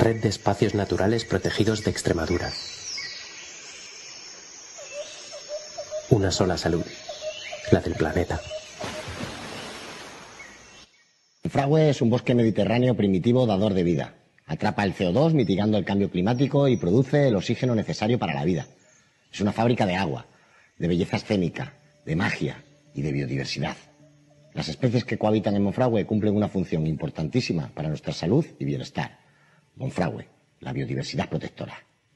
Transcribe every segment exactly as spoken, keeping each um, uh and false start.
Red de Espacios Naturales Protegidos de Extremadura. Una sola salud, la del planeta. Monfragüe es un bosque mediterráneo primitivo dador de vida. Atrapa el C O dos mitigando el cambio climático y produce el oxígeno necesario para la vida. Es una fábrica de agua, de belleza escénica, de magia y de biodiversidad. Las especies que cohabitan en Monfragüe cumplen una función importantísima para nuestra salud y bienestar. Monfragüe, la biodiversidad protectora.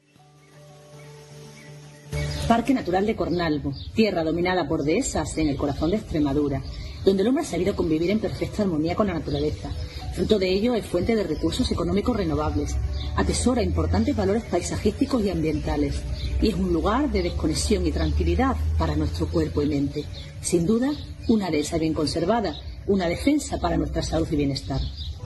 Parque Natural de Cornalvo, tierra dominada por dehesas en el corazón de Extremadura, donde el hombre ha sabido convivir en perfecta armonía con la naturaleza. Fruto de ello es fuente de recursos económicos renovables, atesora importantes valores paisajísticos y ambientales, y es un lugar de desconexión y tranquilidad para nuestro cuerpo y mente. Sin duda, una dehesa bien conservada, una defensa para nuestra salud y bienestar.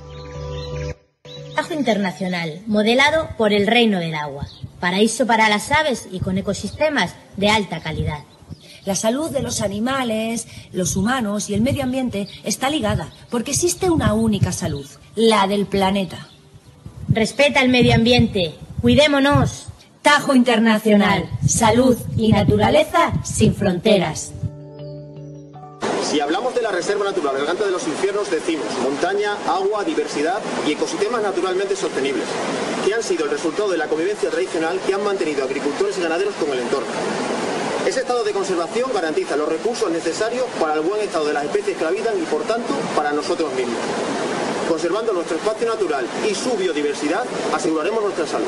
Tajo internacional, modelado por el Reino del Agua. Paraíso para las aves y con ecosistemas de alta calidad. La salud de los animales, los humanos y el medio ambiente está ligada, porque existe una única salud, la del planeta. Respeta el medio ambiente, cuidémonos. Tajo Internacional, salud y naturaleza sin fronteras. Si hablamos de la Reserva Natural Garganta de los Infiernos, decimos montaña, agua, diversidad y ecosistemas naturalmente sostenibles, que han sido el resultado de la convivencia tradicional que han mantenido agricultores y ganaderos con el entorno. Ese estado de conservación garantiza los recursos necesarios para el buen estado de las especies que habitan y, por tanto, para nosotros mismos. Conservando nuestro espacio natural y su biodiversidad, aseguraremos nuestra salud.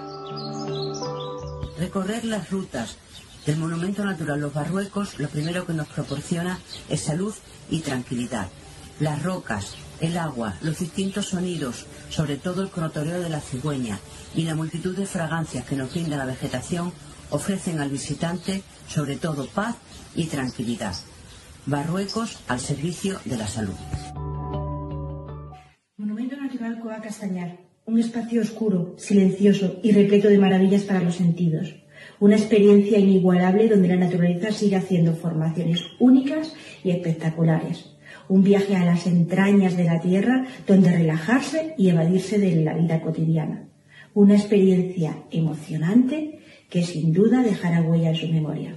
Recorrer las rutas del Monumento Natural Los Barruecos lo primero que nos proporciona es salud y tranquilidad. Las rocas, el agua, los distintos sonidos, sobre todo el crotoreo de la cigüeña y la multitud de fragancias que nos brinda la vegetación ofrecen al visitante sobre todo paz y tranquilidad. Barruecos al servicio de la salud. Monumento Natural Coa Castañar, un espacio oscuro, silencioso y repleto de maravillas para los sentidos. Una experiencia inigualable donde la naturaleza sigue haciendo formaciones únicas y espectaculares. Un viaje a las entrañas de la tierra donde relajarse y evadirse de la vida cotidiana. Una experiencia emocionante que sin duda dejará huella en su memoria.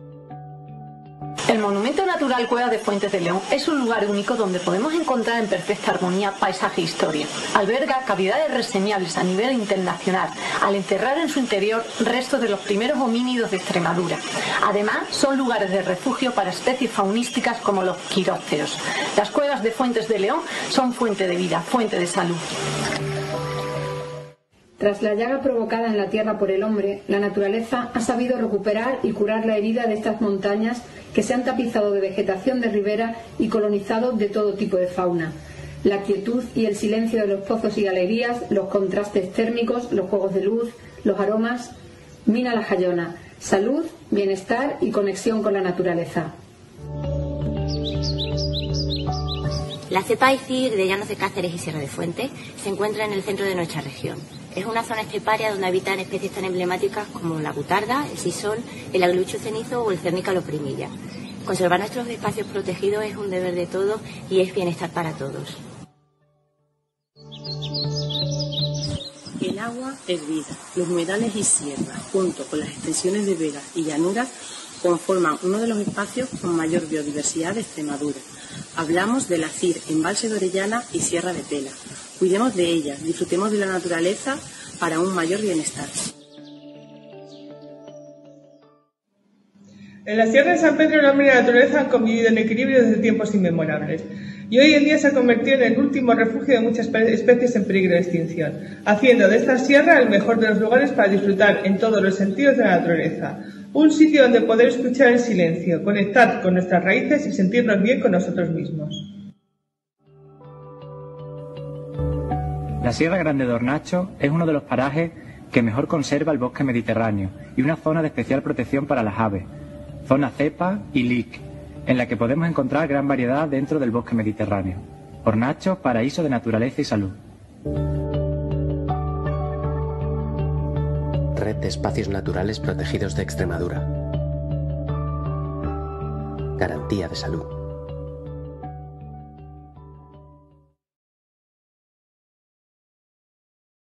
El Monumento Natural Cueva de Fuentes de León es un lugar único donde podemos encontrar en perfecta armonía paisaje e historia. Alberga cavidades reseñables a nivel internacional, al encerrar en su interior restos de los primeros homínidos de Extremadura. Además, son lugares de refugio para especies faunísticas como los quirópteros. Las cuevas de Fuentes de León son fuente de vida, fuente de salud. Tras la llaga provocada en la tierra por el hombre, la naturaleza ha sabido recuperar y curar la herida de estas montañas que se han tapizado de vegetación de ribera y colonizado de todo tipo de fauna. La quietud y el silencio de los pozos y galerías, los contrastes térmicos, los juegos de luz, los aromas. Mina La Jayona, salud, bienestar y conexión con la naturaleza. La cepa ICIR de Llanos de Cáceres y Sierra de Fuentes se encuentra en el centro de nuestra región. Es una zona esteparia donde habitan especies tan emblemáticas como la butarda, el sisón, el aguilucho cenizo o el cernícalo loprimilla. Conservar nuestros espacios protegidos es un deber de todos y es bienestar para todos. El agua es vida. Los humedales y sierras, junto con las extensiones de vegas y llanuras, conforman uno de los espacios con mayor biodiversidad de Extremadura. Hablamos de la C I R, Embalse de Orellana y Sierra de Pela. Cuidemos de ellas, disfrutemos de la naturaleza para un mayor bienestar. En la Sierra de San Pedro el hombre y la naturaleza han convivido en equilibrio desde tiempos inmemorables y hoy en día se ha convertido en el último refugio de muchas especies en peligro de extinción, haciendo de esta sierra el mejor de los lugares para disfrutar en todos los sentidos de la naturaleza. Un sitio donde poder escuchar el silencio, conectar con nuestras raíces y sentirnos bien con nosotros mismos. La Sierra Grande de Hornacho es uno de los parajes que mejor conserva el bosque mediterráneo y una zona de especial protección para las aves, zona cepa y lic, en la que podemos encontrar gran variedad dentro del bosque mediterráneo. Hornacho, paraíso de naturaleza y salud. Red de Espacios Naturales Protegidos de Extremadura. Garantía de salud.